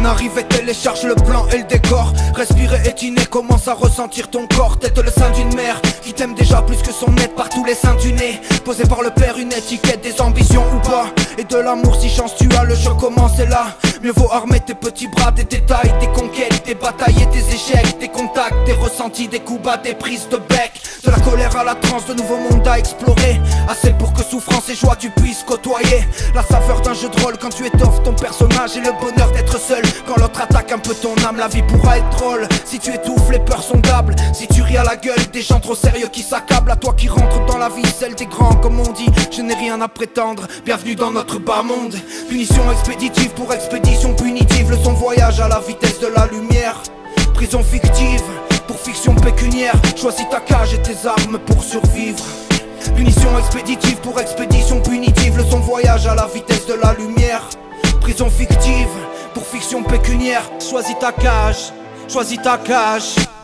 scène arrive et télécharge le plan et le décor. Respirer et tiner, commence à ressentir ton corps. Tête le sein d'une mère qui t'aime déjà plus que son aide. Par tous les seins du nez, posé par le père, une étiquette, des ambitions ou pas. Et de l'amour si chance tu as, le jeu commence et là. Mieux vaut armer tes petits bras, des détails, des conquêtes, des batailles et des échecs, des contacts, des ressentis, des coups bas, des prises de bec. De la colère à la transe, de nouveaux mondes à explorer. Assez pour que souffrance et joie tu puisses côtoyer. La saveur d'un jeu de rôle quand tu étoffes ton personnage. Et le bonheur d'être seul quand l'autre attaque un peu ton âme. La vie pourra être drôle si tu étouffes les peurs sondables. Si tu ris à la gueule des gens trop sérieux qui s'accablent. À toi qui rentre dans la vie, celle des grands comme on dit. Je n'ai rien à prétendre, bienvenue dans notre bas monde. Punition expéditive pour expédition punitive. Le son voyage à la vitesse de la lumière. Prison fictive pour fiction pécuniaire. Choisis ta cage et tes armes pour survivre. Punition expéditive pour expédition punitive. Le son voyage à la vitesse de la lumière. Prison fictive pour fiction pécuniaire. Choisis ta cage, choisis ta cage.